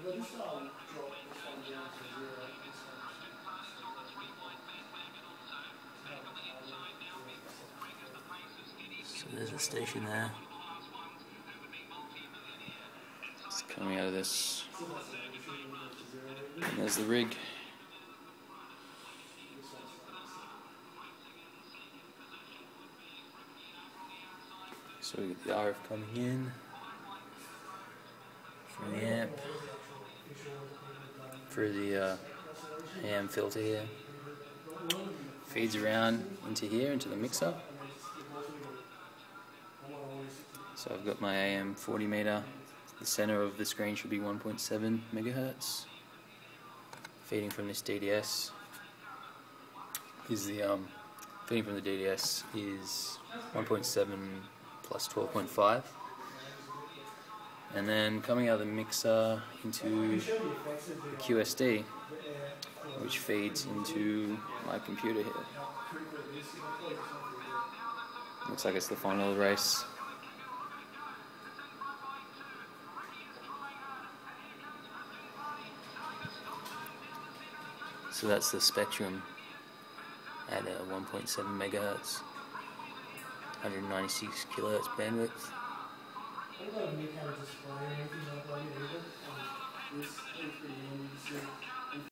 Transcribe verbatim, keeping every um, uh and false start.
So there's a station there. It's coming out of this. And there's the rig. So we get the R F coming in from the amp through the uh, A M filter here. Feeds around into here, into the mixer. So I've got my A M forty meter. The center of the screen should be one point seven megahertz. Feeding from this D D S is the um, feeding from the D D S is one point seven plus twelve point five, and then coming out of the mixer into the Q S D, which feeds into my computer here. Looks like it's the final race. So that's the spectrum at uh, one point seven megahertz, one hundred ninety-six kilohertz bandwidth. What about any kind of display or anything like that? This is pretty handy to see.